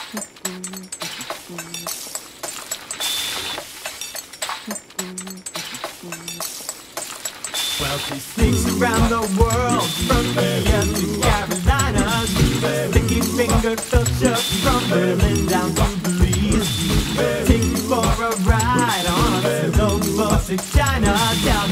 Well, she sneaks around the world, from India to Carolinas, sticky finger filter from Berlin down to Belize. Take you for a ride on a slow boat to China, down